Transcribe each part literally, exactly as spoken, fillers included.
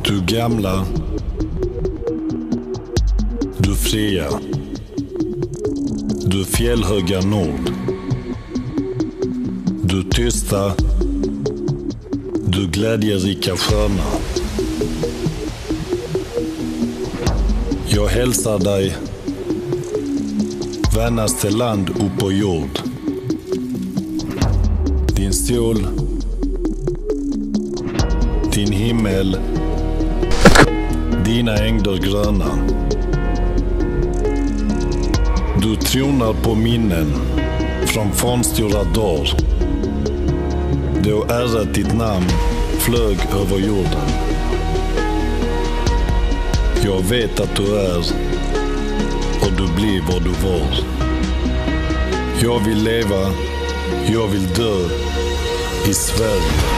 Du gamla, du fria, du fjällhöga nord, du tysta, du glädjerika sköna. Jag hälsar dig, vännaste land upp på jord. Din sol, din himmel, dina ängder gröna. Du tronar på minnen från fornstora dagar, då ärat ditt namn flög över jorden. Jag vet att du är och du blir vad du var. Jag vill leva, jag vill dö i Sverige.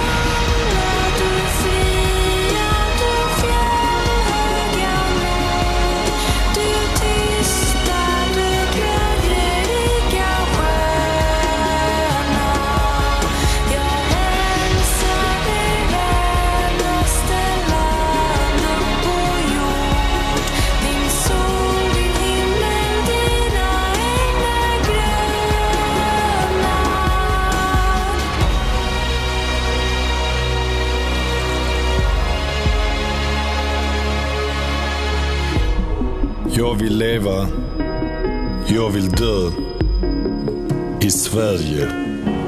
Jag vill leva, jag vill dö i Sverige.